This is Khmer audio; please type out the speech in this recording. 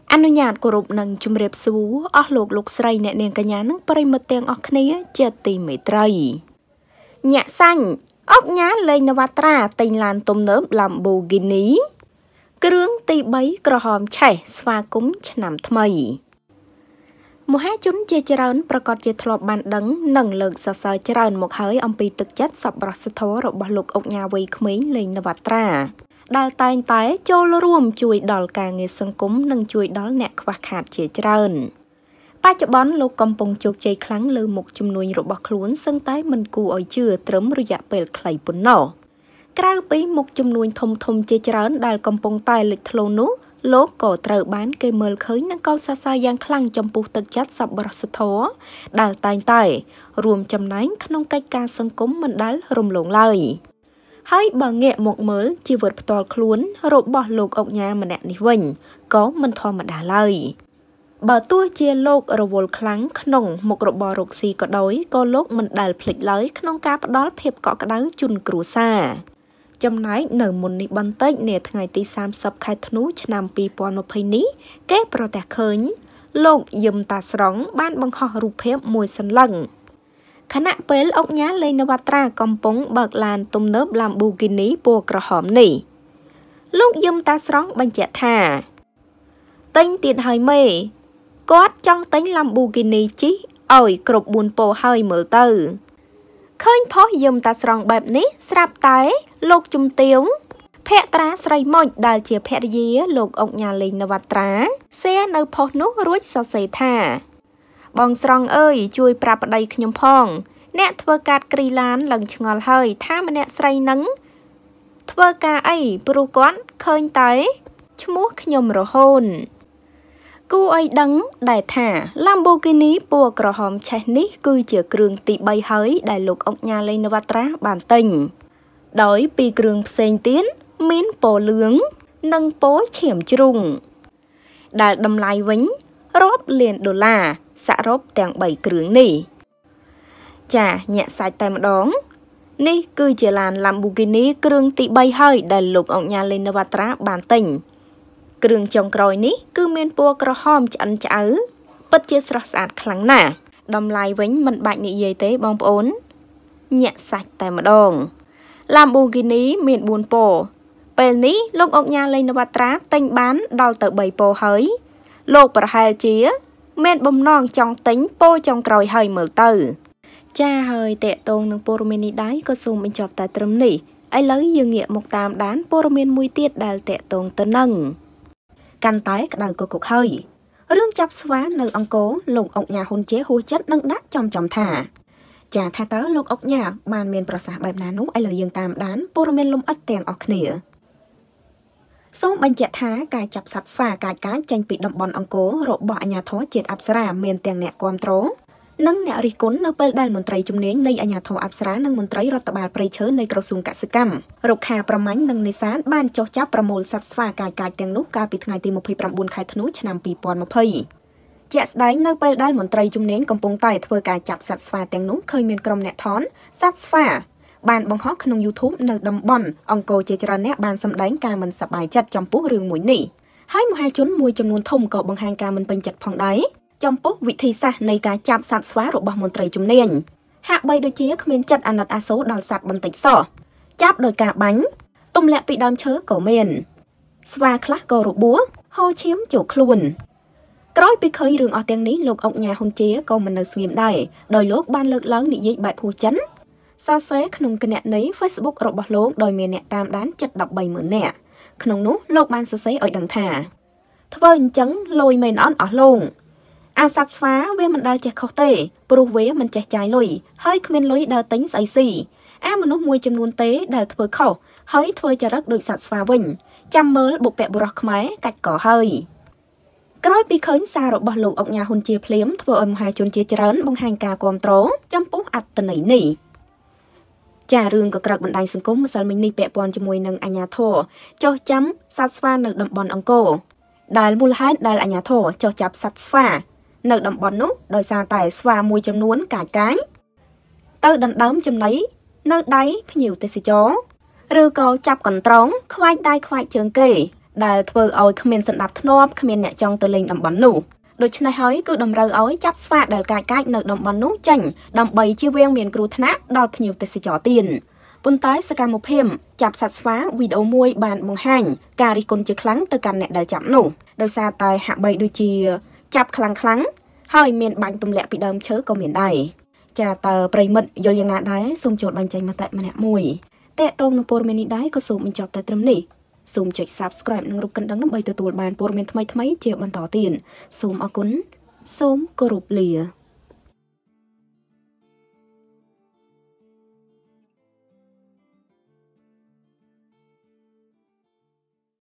អនុញ្ញាតគោរពនឹងជំរាបសួរអស់លោកស្រីអ្នកនាងកញ្ញានិងប្រិយមិត្តទាំងអស់គ្នាជាទីមេត្រីញាក់សាញ់អុកញ៉ាលេងនវត្រាទិញឡានទំនើប Lamborghini គ្រឿងទី3ក្រហមឆេះស្វាគមន៍ឆ្នាំថ្មីមហាជនជាច្រើនប្រកាសជាធ្លាប់បានដឹងនិងលើកសរសើរច្រើនមកហើយអំពីទឹកចិត្តសប្បុរសធម៌របស់លោកអុកញ៉ាវ័យក្មេងលេងនវត្រាដែលតែងតែចូលរួមជួយដល់ការងារសង្គមនិងជួយដល់អ្នកខ្វះខាតជាច្រើនបច្ចុប្បន្នលោកកំពុងជោគជ័យខ្លាំងលើមុខជំនួញរបស់ខ្លួនសឹងតែមិនគួរឲ្យជឿត្រឹមរយៈពេលខ្លីប៉ុណ្ណោះក្រៅពីមុខជំនួញធំជាច្រើនដែលកំពុងតែលេចធ្លោនោះលោកក៏ត្រូវបានគេមើលឃើញនិងកោតសរសើរយ៉ាងខ្លាំងចំពោះទឹកចិត្តសប្បុរសធម៌ដែលតែងតែរួមចំណែកក្នុងកិច្ចការសង្គមមិនដែលរំលងឡើយហើយបើងាកមកមើលជីវិតផ្ទាល់ខ្លួនរបស់លោកអុកញ៉ាម្នាក់នេះវិញក៏មិនធម្មតាឡើយបើទោះជាលោករវល់ខ្លាំងក្នុងមុខរបររកស៊ីក៏ដោយក៏លោកមិនដែលភ្លេចឡើយក្នុងការផ្ដល់ភាពកក់ក្ដៅជូនគ្រួសារចំណែកនៅមុននេះបន្តិចនាថ្ងៃទី30ខែធ្នូឆ្នាំ2020នេះគេប្រទះឃើញលោកយឹមតាស្រង់បានបង្ហោះរូបភាពមួយសន្លឹងខណៈពេលអុកញ៉ាលេងនវត្រាកំពុងបើកឡានទំនើប Lamborghini ពណ៌ក្រហមនេះលោកយឹមតាស្រង់បញ្ជាក់ថាទិញទៀតហើយមេគាត់ចង់ទិញ Lamborghini ជិះឲ្យគ្រប់4ពណ៌ហើយមើលទៅឃើញផុសយឹមតាស្រង់បែបនេះស្រាប់តែលោកជំទាវភក្ត្រាស្រីម៉ុចដែលជាភរិយាលោកអុកញ៉ាលេងនវត្រាសែនៅផុសនោះរួចសរសេរថាបងស្រង់អើយជួយប្រាប់ប្តីខ្ញុំផងអ្នកធ្វើការគ្រីឡានឡើងឆ្ងល់ហើយថាម្នាក់ស្រីនឹងធ្វើការអីព្រោះគាត់ឃើញតែឈ្មោះខ្ញុំរហូនគូអីដឹងដែរថា Lamborghini ពណ៌ក្រហមឆេះនេះគឺជាគ្រឿងទី3ហើយដែលលោកអុកញ៉ាលេងនវត្រាបានទិញដោយពីគ្រឿងផ្សេងទៀតមានពណ៌លឿងនិងពណ៌ឈាមជ្រុងដែលតម្លៃវិញរាប់លានដុល្លារសរុបទាំង3គ្រឿងនេះចាញាក់សាច់តែម្ដងនេះគឺជាឡាន Lamborghini គ្រឿងទី3ហើយដែលលោកអុកញ៉ាលេងនវត្រាបានទិញគ្រឿងចុងក្រោយនេះគឺមានពណ៌ក្រហមឆ្អិនឆ្អៅពិតជាស្រស់ស្អាតខ្លាំងណាស់តម្លៃវិញមិនបាច់និយាយទេបងប្អូនញាក់សាច់តែម្ដង Lamborghini មាន4ពណ៌ពេលនេះលោកអុកញ៉ាលេងនវត្រាទិញបានដល់ទៅ3ពណ៌ហើយលោកប្រហែលជាមានបំណងចង់ទិញពណ៌ចុងក្រោយហើយមើលទៅចាហើយតេតងនឹងព័ត៌មាននេះដែរក៏សូមបញ្ចប់តែត្រឹមនេះឥឡូវយើងងាកមកតាមដានព័ត៌មានមួយទៀតដែលតេតងទៅនឹងកាន់តែក្តៅគគុកហើយរឿងចាប់ស្វានៅអង្គរលោកអុកញ៉ាហ៊ុនជាហួសចិត្តនឹងដាក់ចំថាចាថាតើលោកអុកញ៉ាបានមានប្រសាសន៍បែបណានោះឥឡូវយើងតាមដានព័ត៌មានលម្អិតទាំងអស់គ្នាសូមបញ្ជាក់ថាការចាប់សត្វស្វាកាចចេញពីតំបន់អង្គររបស់អាជ្ញាធរជាតិអប្សរាមានទាំងអ្នកគាំទ្រនិងអ្នករិះគន់នៅពេលដែលមន្ត្រីជំនាញនៃអាជ្ញាធរអប្សរានិងមន្ត្រីរដ្ឋបាលព្រៃឈើនៃក្រសួងកសិកម្មរុក្ខាប្រមាញ់និងនេសាទបានចុះចាប់ប្រមូលសត្វស្វាកាចទាំងនោះកាលពីថ្ងៃទី29ខែធ្នូឆ្នាំ2020ជាក់ស្ដែងនៅពេលដែលមន្ត្រីជំនាញកំពុងតែធ្វើការចាប់សត្វស្វាទាំងនោះឃើញមានក្រុមអ្នកថនសត្វស្វាបានបង្ហោះក្នុង YouTube នៅតំបន់អង្គរជាច្រើនអ្នកបានសម្ដែងការមិនសប្បាយចិត្តចំពោះរឿងមួយនេះហើយមហាជនមួយចំនួនធំក៏បង្ហាញការមិនពេញចិត្តផងដែរចំពោះវិធីសាស្ត្រនៃការចាប់សត្វស្វារបស់មន្ត្រីជំនាញហាក់បីដូចជាគ្មានចិត្តអាណិតអាសូរដល់សត្វបន្តិចសោះចាប់ដោយការបាញ់ទម្លាក់ពីដើមឈើក៏មានស្វាខ្លះក៏របួសហូរឈាមចូលខ្លួនក្រោយពីឃើញរឿងអស់ទាំងនេះលោកអុកញ៉ាហ៊ុនជាក៏មិននៅស្ងៀមដែរដោយលោកបានលើកឡើងនិយាយបែបហួសចិនសរសេរក្នុងគណនី Facebook របស់លោកដោយមានអ្នកតាមដានជិត 130,000 នាក់ក្នុងនោះលោកបានសរសេរឲ្យដឹងថាធ្វើអញ្ចឹងលុយមិនអត់អស់លោកអាសត្វស្វាវាមិនដែលចេះខុសទេព្រោះវាមិនចេះចាយលុយហើយគ្មានលុយដើរទិញស្អីស៊ីអាមនុស្សមួយចំនួនទេដែលធ្វើខុសហើយធ្វើចរិតដូចសត្វស្វាវិញចាំមើលបុព្វបុរសខ្មែរកាច់កហើយក្រោយពីឃើញសាររបស់លោកអុកញ៉ាហ៊ុនជាភ្លាមធ្វើឲ្យមហាជនជាច្រើនបង្ហាញការគាំទ្រចំពោះអត្តន័យនេះចារឿងកក្រើកបណ្ដាញសង្គមម្សិលមិញនេះពាក់ព័ន្ធជាមួយនឹងអាជ្ញាធរចុះចាំសត្វស្វានៅតំបន់អង្គរដែលមូលហេតុដែលអាជ្ញាធរចុះចាប់សត្វស្វានៅតំបន់នោះដោយសារតែស្វាមួយចំនួនកាចទៅដណ្ដើមចំណីនៅដៃភ្ញៀវទេសចរឬក៏ចាប់កន្ត្រងខ្វាយដៃខ្វាយជើងគេដែលធ្វើឲ្យគ្មានសណ្ដាប់ធ្នាប់គ្មានអ្នកចង់ទៅលេងតំបន់នោះដូច្នេះហើយគឺតម្រូវឲ្យចាប់ស្វាដែលកាចនៅតំបន់នោះចេញដើម្បីជៀសវាងមានគ្រោះថ្នាក់ដល់ភ្ញៀវទេសចរទៀតប៉ុន្តែសកម្មភាពចាប់សត្វស្វាវីដេអូមួយបានបង្ហាញការរិះគន់ជាខ្លាំងទៅកាន់អ្នកដែលចាប់នោះដោយសារតែហាក់បីដូចជាចាប់ខ្លាំងហើយមានបាញ់ទម្លាក់ពីដើមឈើក៏មានដែរចាតើប្រិមិត្តយល់យ៉ាងណាដែរសូមចូលបញ្ចេញមតិម្នាក់មួយតេតងនឹងព័ត៌មាននេះដែរក៏សូមបញ្ចប់តែត្រឹមនេះសូមចុច Subscribe និងរូបកណ្ដឹងដើម្បីទទួលបានព័ត៌មានថ្មីៗជាបន្តទៀតសូមអរគុណសូមគោរពលា